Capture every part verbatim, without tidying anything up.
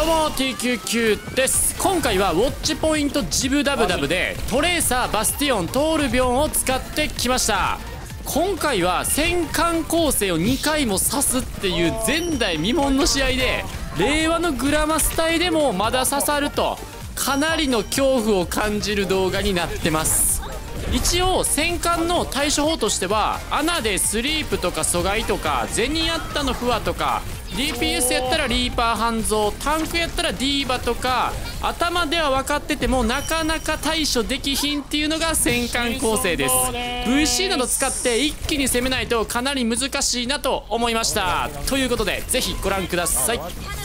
どうも ティーキューキュー です。今回はウォッチポイントジブダブダブでトレーサー、バスティオン、トールビョンを使ってきました。今回は戦艦構成をにかいも刺すっていう前代未聞の試合で、令和のグラマス隊でもまだ刺さるとかなりの恐怖を感じる動画になってます。一応戦艦の対処法としては、穴でスリープとか阻害とか、ゼニアッタのフワとか、 ディーピーエス やったらリーパー半蔵、タンクやったらディーバとか、頭では分かっててもなかなか対処できひんっていうのが戦艦構成です。 ブイシー など使って一気に攻めないとかなり難しいなと思いました。ということでぜひご覧ください。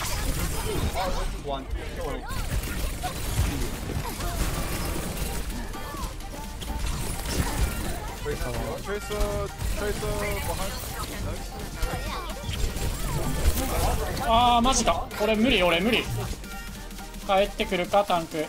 あーマジか、これ無理、俺無理。帰ってくるかタンク。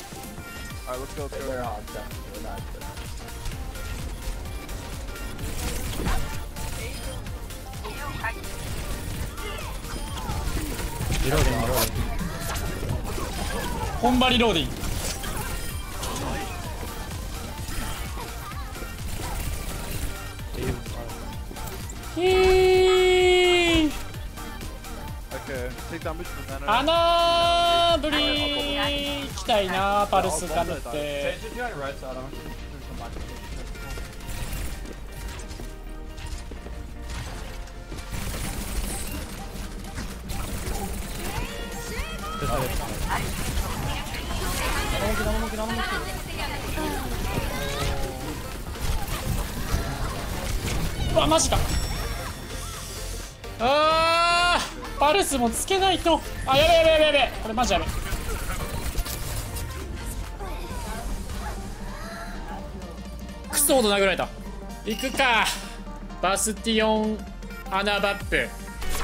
本場リローディング。穴ぶり行きたいな、パルスかぶって。うわマジか。あーパルスもつけないと。あ、やべやべやべやべ、これマジやべ。クソほど殴られた。いくか。バスティオン穴バップ。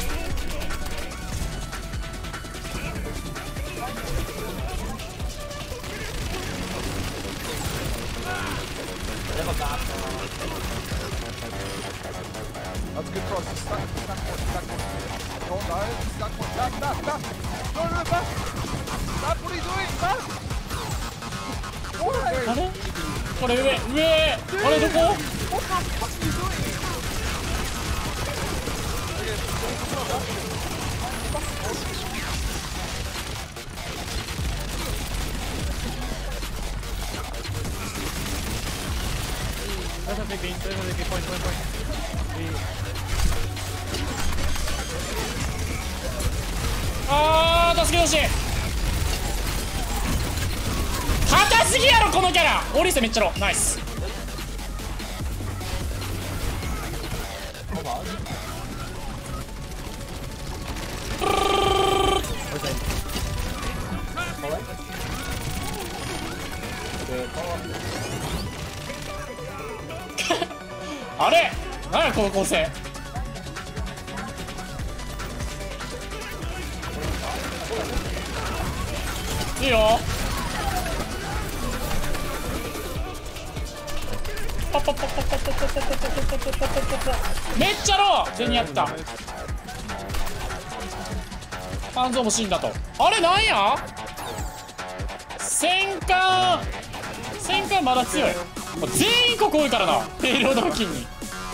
That's good cross. Stack, stack one, stack one. Don't die. Stack one. Stack, stack, stack. No, no, back. Stack, what are you doing? Back. Why? あれこれ上、上。あれどこ？ What the fuck are you doing? There's a big beam, there's a big point, point, point. あー助けてほしい。硬すぎやろこのキャラ。オリスめっちゃロー。ナイス。あれ何やこの構成。いいよ。パパパパパパパパパパパパ。めっちゃロー。ゼニアッタ半蔵も死んだと。あれなんや。戦艦戦艦まだ強い。全員ここ多いからな、ペイロード付近に。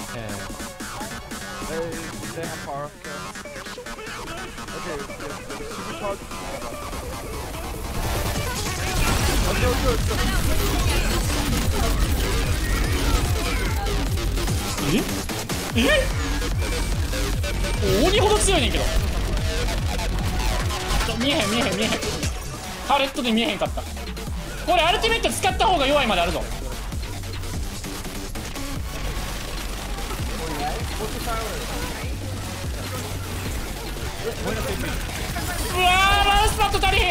ええ鬼ほど強いねんけど。ちょ見えへん見えへん見えへん。パレットで見えへんかった。これアルティメット使った方が弱いまであるぞ。うわーランスパット足りひん。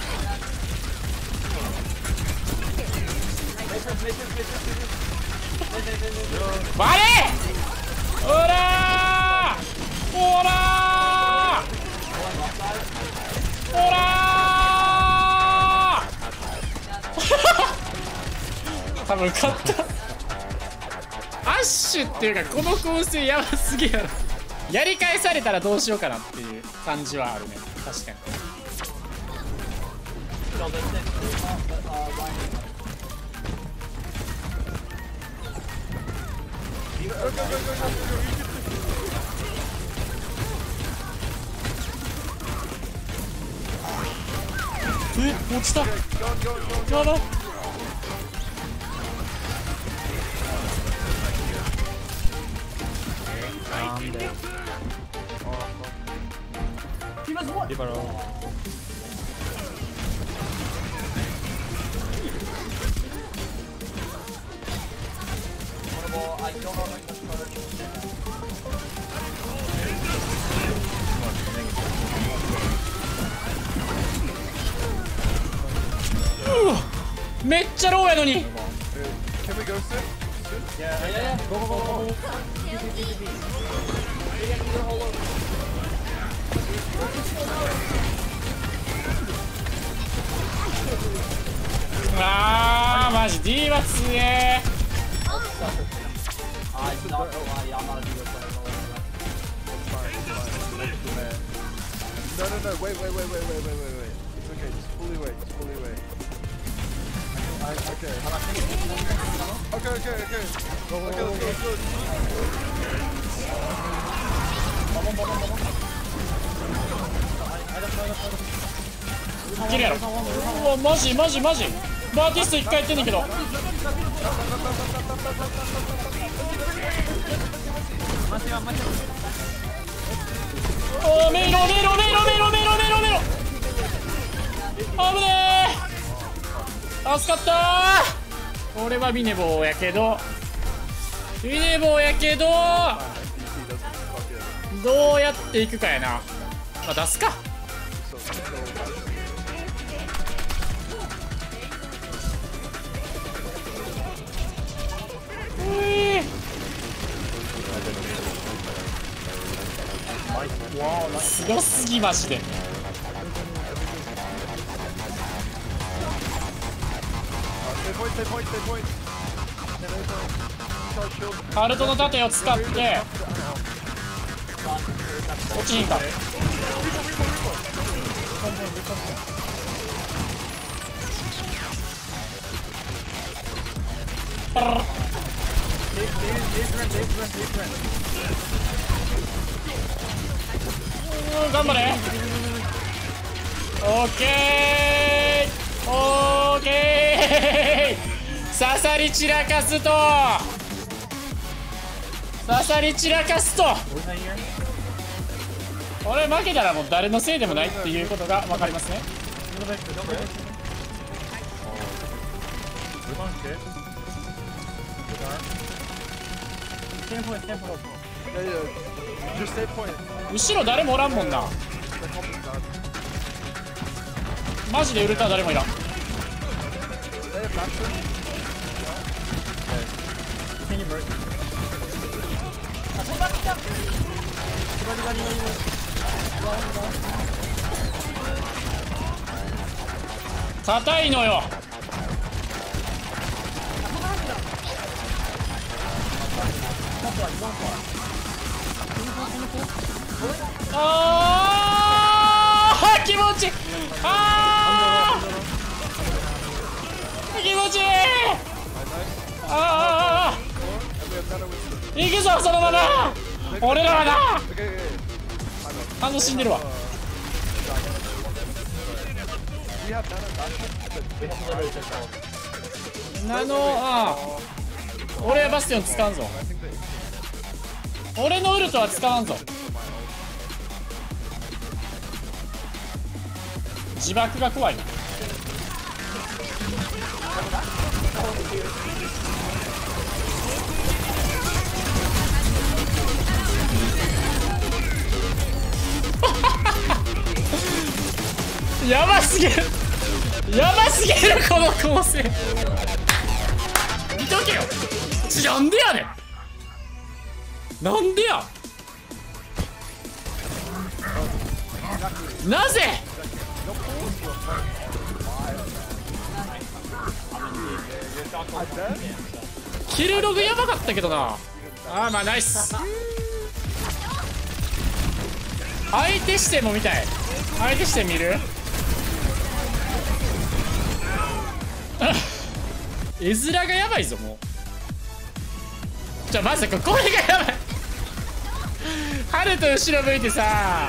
割れおらーおらーおらー多分勝った。アッシュっていうかこの構成やばすぎやろ。やり返されたらどうしようかなっていう感じはあるね。確かに。 え、落ちた。 Go, go, go, go. やばい。 なんで リバロー。 めっちゃローやのに。 Can we go soon? Yeah, yeah, yeah. Go, go, go, go, go. あーマジ D は強え。 No, no, no, wait, wait, wait, wait, wait, wait, wait, wait. It's okay, just fully wait, just fully wait. I, okay. Okay, okay, okay. Okay, let's go, let's go. いけるやろ。うわマジマジマジ。バーティスト一回やってんねんけど。おーメイロメイロメイロメイロメイロメイロメイロ。危ねー。助かったー。俺はビネボーやけどビネボーやけど P C doesn't fucking. どうやっていくかやな。まあ出すか。 So, so. ういすごすぎマジで。 Stay point, stay point, stay point. Charge shield. カルトの盾を使って落ちにんか。パララうん頑張れ。オッケーオーケー刺さり散らかすと刺さり散らかすと俺負けたらもう誰のせいでもないっていうことが分かりますね。 Yeah, yeah. Just stay point. 後ろ誰もおらんもんな。 The comp is done. マジでウルター誰もいらん。 They have Maxon. 硬いのよ。あー気持ちいい。あー気持ちいい。あー行くぞそのまま。俺らはな Okay, okay, okay. あの死んでるわ。 We have nano Maxon. ナノあー俺はバスティオン使うぞ。 I think they. 俺のウルトは使わんぞ。自爆が怖いな。やばすぎるやばすぎるこの構成。見とけよ。ちなんでやねん。なんでや。なぜ。キルログやばかったけどな。あーまあナイス。相手視点も見たい。相手視点見る。 絵面がやばいぞもう。じゃあまさかこれがやばいハルト後ろ向いてさ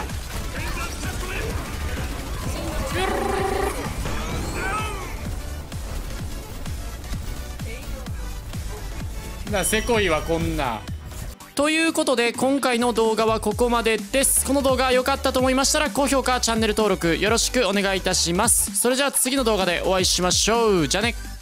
なせこいわこんな。ということで今回の動画はここまでです。この動画良かったと思いましたら高評価チャンネル登録よろしくお願いいたします。それじゃあ次の動画でお会いしましょう。じゃあね。